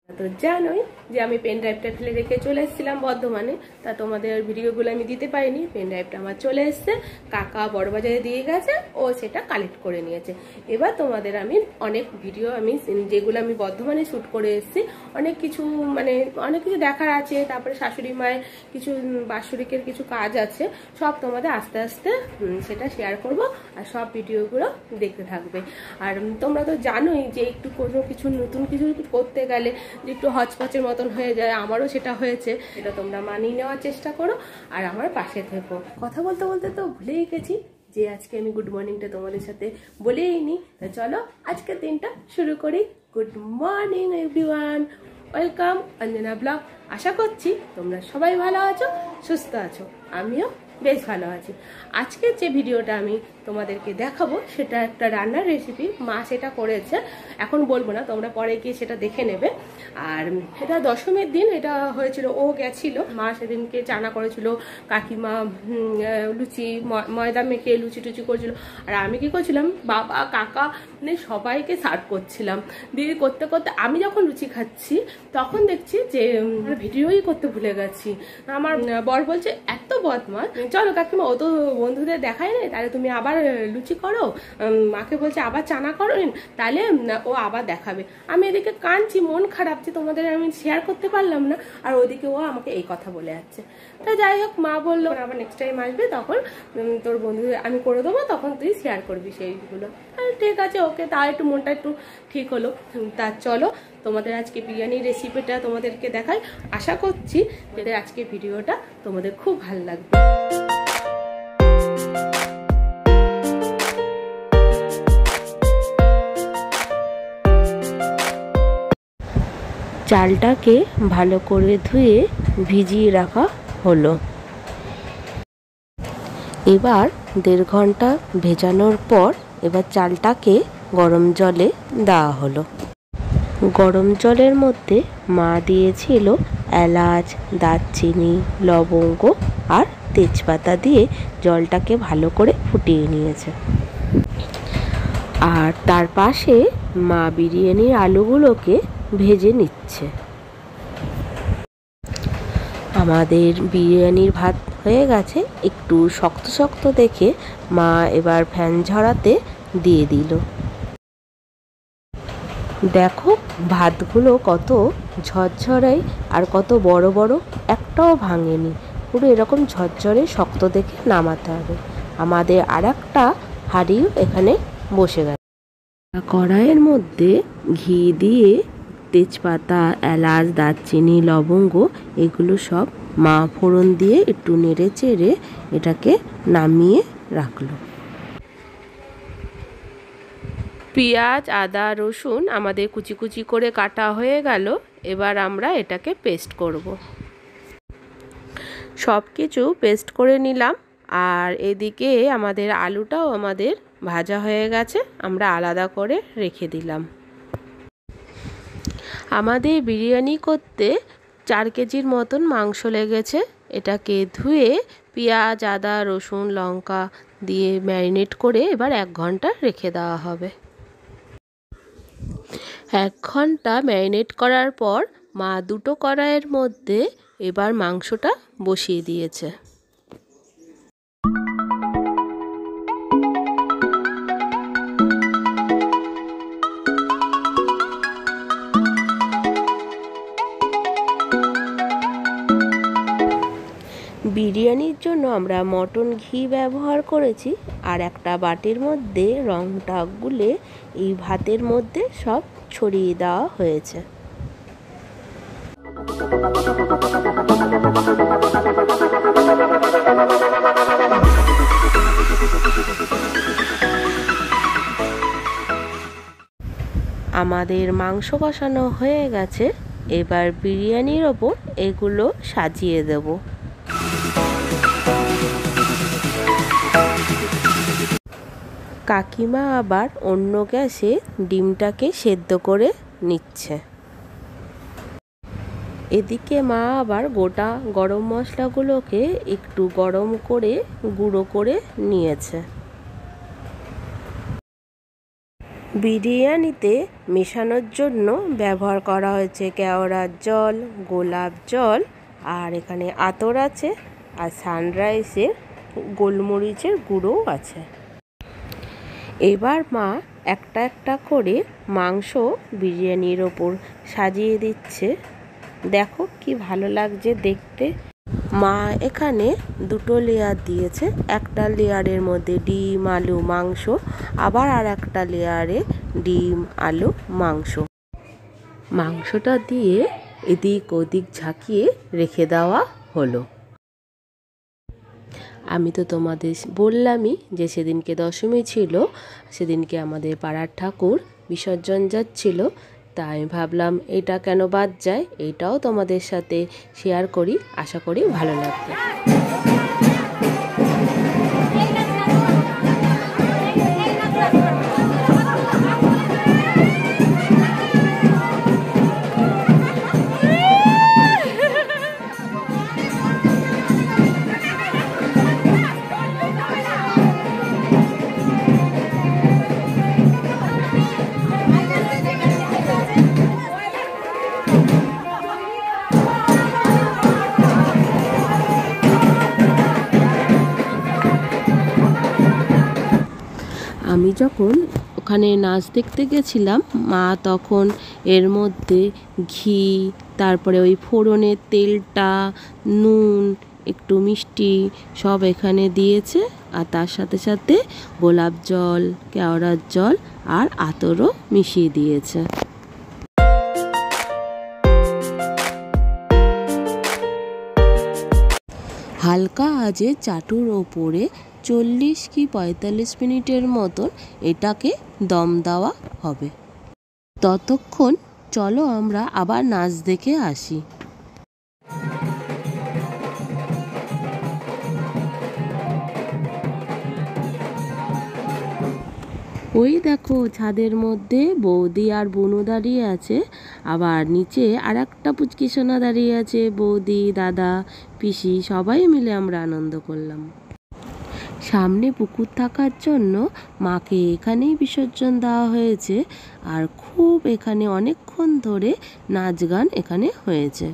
তো জানোই যে আমি পেন ড্রাইভটা ফেলে রেখে চলে এসেছিলাম বর্ধমানে। তা তোমাদের ভিডিওগুলো আমি দিতে পারিনি। পেন ড্রাইভটা আমার চলে এসছে, কাকা বড়বাজারে দিয়ে গেছে, ও সেটা কালেক্ট করে নিয়েছে। এবার তোমাদের আমি অনেক ভিডিও যেগুলো আমি বর্ধমানে শ্যুট করে এসেছি, অনেক কিছু দেখার আছে। তারপরে শাশুড়ি মায়ের কিছু বাৎসরিকের কিছু কাজ আছে, সব তোমাদের আস্তে আস্তে সেটা শেয়ার করব। আর সব ভিডিওগুলো দেখতে থাকবে। আর তোমরা তো জানোই যে একটু কোনো কিছু নতুন কিছু করতে গেলে যে একটু হচপচের মতন হয়ে যায়, আমারও সেটা হয়েছে। এটা তোমরা মানিয়ে নেওয়ার চেষ্টা করো আর আমার পাশে থেকো। কথা বলতে বলতে তো ভুলেই গেছি যে আজকে আমি গুড মর্নিংটা তোমাদের সাথে বলেই নি। তা চলো আজকের দিনটা শুরু করি। Good morning everyone, welcome Anjana blog. আশা করছি তোমরা সবাই ভালো আছো, সুস্থ আছো, আমিও বেশ ভালো আছি। আজকের যে ভিডিওটা আমি তোমাদেরকে দেখাবো সেটা একটা রান্নার রেসিপি। মা সেটা করেছে, এখন বলবো না, তোমরা পরে গিয়ে সেটা দেখে নেবে। আর এটা দশমীর দিন এটা হয়েছিল, ও গেছিল। মা সেদিনকে চানা করেছিল, কাকিমা লুচি ময়দা মেখে লুচি টুচি করেছিল। আর আমি কি করছিলাম, বাবা কাকা সবাইকে সার্ভ করছিলাম। দিয়ে করতে করতে আমি যখন লুচি খাচ্ছি তখন দেখছি যে ভিডিওই করতে ভুলে গেছি। আমার বর বলছে এত বদমাস, চলো কাকিমা ও তো বন্ধুদের দেখায় না, তাহলে তুমি আবার লুচি করো। মাকে বলছে আবার চানা করো, তাহলে ও আবার দেখাবে। আমি এদিকে কাঁদছি, মন খারাপ যে তোমাদের আমি শেয়ার করতে পারলাম না, আর ওদিকে ও আমাকে এই কথা বলে যাচ্ছে। তা যাই হোক, মা বললো আবার নেক্সট টাইম আসবে তখন তোর বন্ধুদের আমি করে দেবো, তখন তুই শেয়ার করবি সেইগুলো। ঠিক আছে, ওকে, তা একটু মনটা একটু ঠিক হলো। তা চলো তোমাদের আজকে বিরিয়ানির রেসিপিটা তোমাদেরকে দেখাই। আশা করছি যে আজকে ভিডিওটা তোমাদের খুব ভালো লাগবে। চালটাকে ভালো করে ধুয়ে ভিজিয়ে রাখা হলো। এবার 1.5 ঘন্টা ভেজানোর পর এবার চালটাকে গরম জলে দেওয়া হলো। গরম জলের মধ্যে মা দিয়েছিল এলাচ, দারচিনি, লবঙ্গ আর তেজপাতা দিয়ে জলটাকে ভালো করে ফুটিয়ে নিয়েছে। আর তার পাশে মা বিরিয়ানির আলুগুলোকে ভেজে নিচ্ছে। আমাদের বিরিয়ানির ভাত হয়ে গেছে, একটু শক্ত শক্ত দেখে মা এবার ফ্যান ঝরাতে দিয়ে দিল। দেখো ভাতগুলো কত ঝরঝরে আর কত বড় বড়, একটাও ভাঙেনি। পুরো এরকম ঝরঝরে শক্ত দেখে নামাতে হবে। আমাদের আর একটা হাঁড়িও এখানে বসে গেছে। কড়াইয়ের মধ্যে ঘি দিয়ে তেজপাতা, এলাচ, দারচিনি, লবঙ্গ এগুলো সব মা ফোড়ন দিয়ে একটু নেড়ে চেড়ে এটাকে নামিয়ে রাখলো। পেঁয়াজ, আদা, রসুন আমাদের কুচি কুচি করে কাটা হয়ে গেল। এবার আমরা এটাকে পেস্ট করব। সব কিছু পেস্ট করে নিলাম। আর এদিকে আমাদের আলুটাও আমাদের ভাজা হয়ে গেছে, আমরা আলাদা করে রেখে দিলাম। আমাদের বিরিয়ানি করতে 4 কেজির মতন মাংস লেগেছে। এটাকে ধুয়ে পেঁয়াজ, আদা, রসুন, লঙ্কা দিয়ে ম্যারিনেট করে এবার 1 ঘন্টা রেখে দেওয়া হবে। 1 ঘন্টা ম্যারিনেট করার পর মা 2টো কড়াইয়ের মধ্যে এবার মাংসটা বসিয়ে দিয়েছে। বিরিয়ানির জন্য আমরা মটন ঘি ব্যবহার করেছি। আর একটা বাটির মধ্যে রংটা গুলে এই ভাতের মধ্যে সব ছড়িয়ে দেওয়া হয়েছে। আমাদের মাংস কষানো হয়ে গেছে। এবার বিরিয়ানির ওপর এগুলো সাজিয়ে দেব। কাকিমা আবার অন্য গ্যাসে ডিমটাকে সেদ্ধ করে নিচ্ছে। এদিকে মা আবার গোটা গরম মশলাগুলোকে একটু গরম করে গুঁড়ো করে নিয়েছে। বিরিয়ানিতে মেশানোর জন্য ব্যবহার করা হয়েছে কেওড়ার জল, গোলাপ জল, আর এখানে আতর আছে, আর সানরাইসের গোলমরিচের গুঁড়োও আছে। এবার মা একটা একটা করে মাংস বিরিয়ানির ওপর সাজিয়ে দিচ্ছে। দেখো কি ভালো লাগছে দেখতে। মা এখানে দুটো লেয়ার দিয়েছে, একটা লেয়ারের মধ্যে ডিম আলু মাংস, আবার আর একটা লেয়ারে ডিম আলু মাংস। মাংসটা দিয়ে এদিক ওদিক ঝাঁকিয়ে রেখে দেওয়া হলো। আমি তো তোমাদের বললামই যে সেদিনকে দশমী ছিল, সেদিনকে আমাদের পাড়ার ঠাকুর বিসর্জন যাচ্ছিল, তাই আমি ভাবলাম এটা কেন বাদ যায়, এইটাও তোমাদের সাথে শেয়ার করি, আশা করি ভালো লাগবে। আমি যখন ওখানে নাচ দেখতে গেছিলাম, মা তখন এর মধ্যে ঘি, তারপরে ওই ফোড়নের তেলটা, নুন, একটু মিষ্টি সব এখানে দিয়েছে, আর তার সাথে সাথে গোলাপ জল, কেওড়ার জল আর আতরও মিশিয়ে দিয়েছে। হালকা আঁচে চাটুর ওপরে 40 কি 45 মিনিটের মতন এটাকে দম দেওয়া হবে। ততক্ষণ চলো আমরা আবার নাচ দেখে আসি। ওই দেখো ছাদের মধ্যে বৌদি আর বুনু দাঁড়িয়ে আছে, আবার নিচে আর একটা পুচকি সোনা দাঁড়িয়ে আছে। বৌদি, দাদা, পিসি সবাই মিলে আমরা আনন্দ করলাম। সামনে পুকুর থাকার জন্য মাকে এখানেই বিসর্জন দেওয়া হয়েছে, আর খুব এখানে অনেকক্ষণ ধরে নাচ গান এখানে হয়েছে।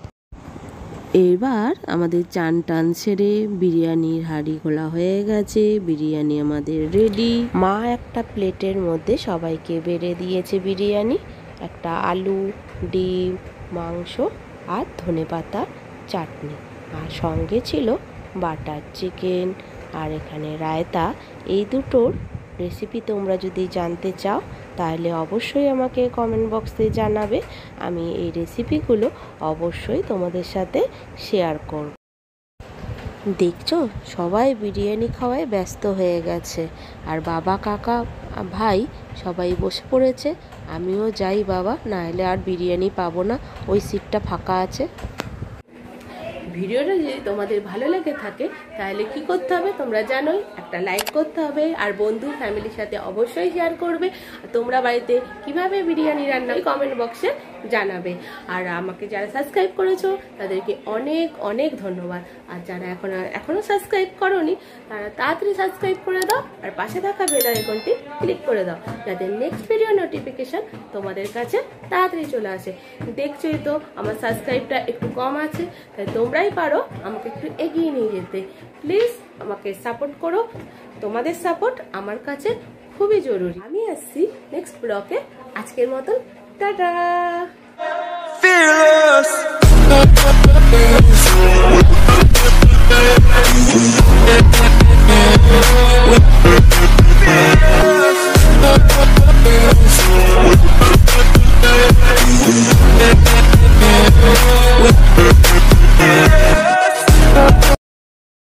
এবার আমাদের চান টান সেরে বিরিয়ানির হাঁড়ি খোলা হয়ে গেছে, বিরিয়ানি আমাদের রেডি। মা একটা প্লেটের মধ্যে সবাইকে বেড়ে দিয়েছে বিরিয়ানি, একটা আলু, ডিম, মাংস আর ধনেপাতার চাটনি, আর সঙ্গে ছিল বাটার চিকেন আর এখানে রায়তা। এই দুটোর রেসিপি তোমরা যদি জানতে চাও তাহলে অবশ্যই আমাকে কমেন্ট বক্সে জানাবে, আমি এই রেসিপিগুলো অবশ্যই তোমাদের সাথে শেয়ার করব। দেখছো সবাই বিরিয়ানি খাওয়ায় ব্যস্ত হয়ে গেছে, আর বাবা, কাকা, ভাই সবাই বসে পড়েছে। আমিও যাই বাবা, নাহলে আর বিরিয়ানি পাবো না, ওই সিটটা ফাঁকা আছে। ভিডিওটা যদি তোমাদের ভালো লেগে থাকে তাহলে কি করতে হবে তোমরা জানোই, একটা লাইক করতে হবে, আর বন্ধু ফ্যামিলির সাথে অবশ্যই শেয়ার করবে। তোমরা বাড়িতে কিভাবে বিরিয়ানি রান্না কমেন্ট বক্সে জানাবে। আর আমাকে যারা সাবস্ক্রাইব করেছো তাদেরকে অনেক অনেক ধন্যবাদ, আর যারা এখনো সাবস্ক্রাইব করোনি তারা তাড়াতাড়ি সাবস্ক্রাইব করে দাও, আর পাশে থাকা বেল আইকনটি ক্লিক করে দাও, যাতে নেক্সট ভিডিও নোটিফিকেশন তোমাদের কাছে তাড়াতাড়ি চলে আসে। দেখছোই তো আমার সাবস্ক্রাইবটা একটু কম আছে, তাই তোমরাই পারো আমাকে একটু এগিয়ে নিয়ে যেতে। প্লিজ আমাকে সাপোর্ট করো, তোমাদের সাপোর্ট আমার কাছে খুবই জরুরি। আমি আসছি নেক্সট ব্লগে, আজকের মতন টাটা।